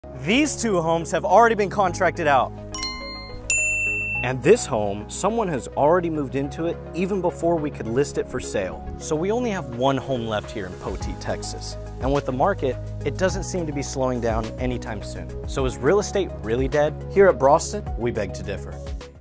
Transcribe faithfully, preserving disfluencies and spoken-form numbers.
These two homes have already been contracted out. And this home, someone has already moved into it even before we could list it for sale. So we only have one home left here in Poteet, Texas. And with the market, it doesn't seem to be slowing down anytime soon. So is real estate really dead? Here at Broston, we beg to differ.